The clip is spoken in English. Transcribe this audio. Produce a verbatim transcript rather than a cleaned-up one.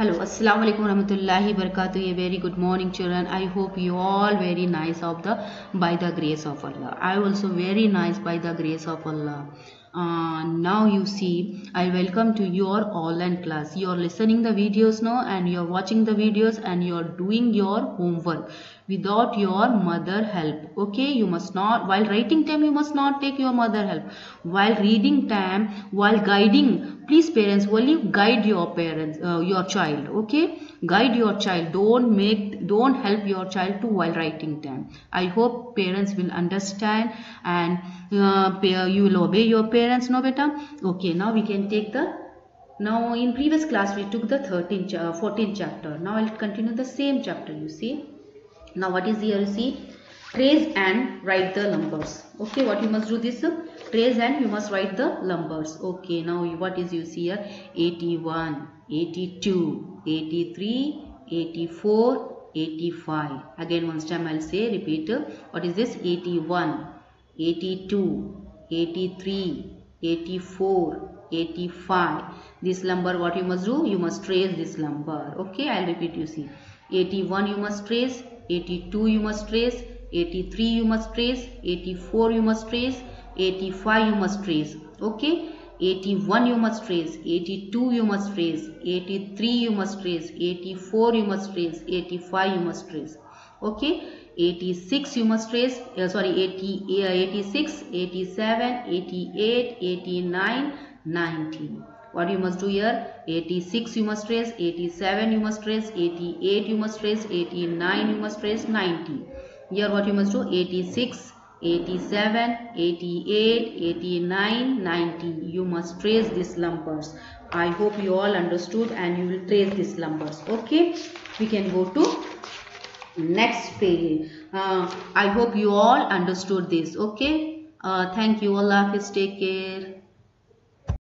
Hello, Assalamu alaikum warahmatullahi wabarakatuh. A very good morning, children. I hope you all very nice of the by the grace of Allah. I also very nice by the grace of Allah. Uh, now you see, I welcome to your online class. You are listening the videos now, and you are watching the videos, and you are doing your homework without your mother help. Okay, you must not, while writing time you must not take your mother help. While reading time, while guiding, please parents, only guide your parents, uh, your child. Okay, guide your child. Don't make, don't help your child to while writing time. I hope parents will understand, and uh, you will obey your parents. No beta. Okay, now we can take the, now in previous class we took the thirteenth uh, fourteenth chapter. Now I'll continue the same chapter. You see, now what is here? You see, trace and write the numbers. Okay, what you must do this, trace and you must write the numbers. Okay, now what is you see here? eighty-one, eighty-two, eighty-three, eighty-four, eighty-five. Again once time I'll say, repeat. What is this? eighty-one, eighty-two, eighty-three, eighty-four, eighty-five. This number what you must do? You must trace this number. Okay, I'll repeat. You see, eighty-one you must trace, eighty-two you must trace, eighty-three you must trace, eighty-four you must trace, eighty-five you must trace. Okay, eighty-one you must trace, eighty-two you must trace, eighty-three you must trace, eighty-four you must trace, eighty-five you must trace. Okay, eighty-six you must trace, uh, sorry, eighty, uh, eighty-six, eighty-seven, eighty-eight, eighty-nine, ninety. What you must do here? eighty-six you must trace, eighty-seven you must trace, eighty-eight you must trace, eighty-nine you must trace, ninety. Here what you must do? eighty-six, eighty-seven, eighty-eight, eighty-nine, ninety. You must trace these numbers. I hope you all understood and you will trace these numbers. Okay, we can go to next page. Uh, I hope you all understood this. Okay, uh, thank you. Allah Hafiz. Take care.